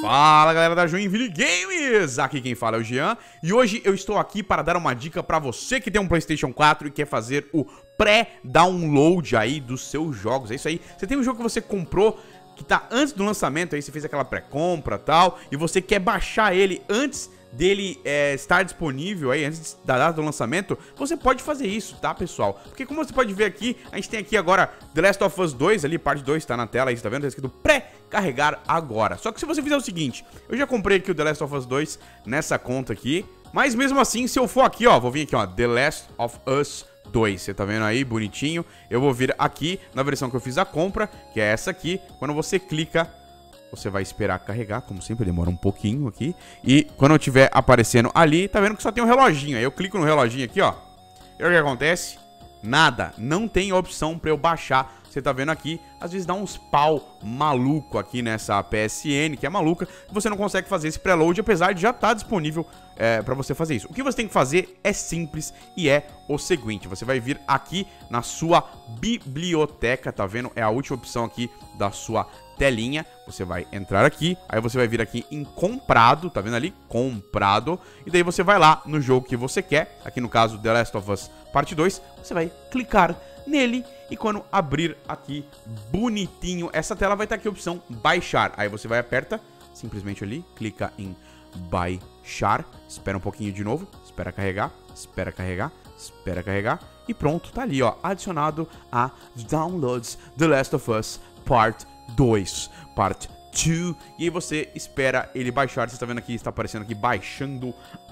Fala galera da Joinville Games, aqui quem fala é o Jean. E hoje eu estou aqui para dar uma dica para você que tem um PlayStation 4 e quer fazer o pré-download aí dos seus jogos. É isso aí, você tem um jogo que você comprou que tá antes do lançamento, aí você fez aquela pré-compra e tal, e você quer baixar ele antes dele estar disponível aí, antes da data do lançamento, você pode fazer isso, tá, pessoal? Porque como você pode ver aqui, a gente tem aqui agora The Last of Us 2 ali, parte 2, tá na tela aí, você tá vendo? Tá escrito pré-carregar agora. Só que se você fizer o seguinte, eu já comprei aqui o The Last of Us 2 nessa conta aqui, mas mesmo assim, se eu for aqui, ó, vou vir aqui, ó, The Last of Us 2, você tá vendo aí, bonitinho. Eu vou vir aqui na versão que eu fiz a compra, que é essa aqui. Quando você clica, você vai esperar carregar, como sempre, demora um pouquinho aqui. E quando eu tiver aparecendo ali, tá vendo que só tem um reloginho. Aí eu clico no reloginho aqui, ó. E o que acontece? Nada, não tem opção pra eu baixar. Você tá vendo aqui, às vezes dá uns pau maluco aqui nessa PSN, que é maluca. Você não consegue fazer esse preload, apesar de já estar disponível pra você fazer isso. O que você tem que fazer é simples e é o seguinte. Você vai vir aqui na sua biblioteca, tá vendo? É a última opção aqui da sua telinha. Você vai entrar aqui, aí você vai vir aqui em comprado, tá vendo ali? Comprado. E daí você vai lá no jogo que você quer, aqui no caso The Last of Us Parte 2, você vai clicar nele e quando abrir aqui bonitinho essa tela vai estar aqui a opção baixar. Aí você vai aperta simplesmente ali, clica em baixar, espera um pouquinho de novo, espera carregar, espera carregar, espera carregar e pronto, tá ali ó, adicionado a Downloads The Last of Us Part 2, Part 2, e aí você espera ele baixar. Você está vendo aqui, está aparecendo aqui baixando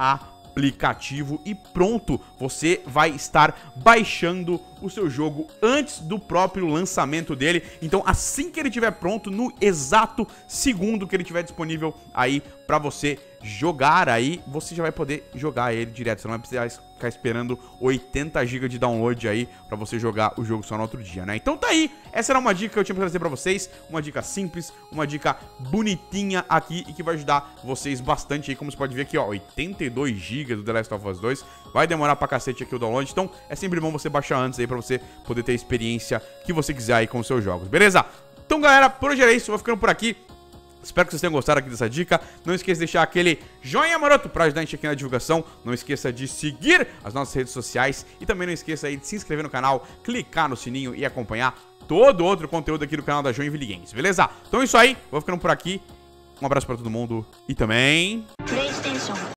aplicativo e pronto, você vai estar baixando o seu jogo antes do próprio lançamento dele. Então assim que ele estiver pronto, no exato segundo que ele estiver disponível aí pra você jogar aí, você já vai poder jogar ele direto. Você não vai precisar ficar esperando 80 GB de download aí pra você jogar o jogo só no outro dia, né? Então tá aí, essa era uma dica que eu tinha pra trazer pra vocês, uma dica simples, uma dica bonitinha aqui e que vai ajudar vocês bastante aí. Como você pode ver aqui, ó, 82 GB do The Last of Us 2, vai demorar pra cacete aqui o download, então é sempre bom você baixar antes aí pra você poder ter a experiência que você quiser aí com os seus jogos, beleza? Então galera, por hoje era isso, eu vou ficando por aqui. Espero que vocês tenham gostado aqui dessa dica. Não esqueça de deixar aquele joinha maroto pra ajudar a gente aqui na divulgação. Não esqueça de seguir as nossas redes sociais. E também não esqueça aí de se inscrever no canal, clicar no sininho e acompanhar todo outro conteúdo aqui do canal da Joinville Games, beleza? Então é isso aí, vou ficando por aqui. Um abraço pra todo mundo e também...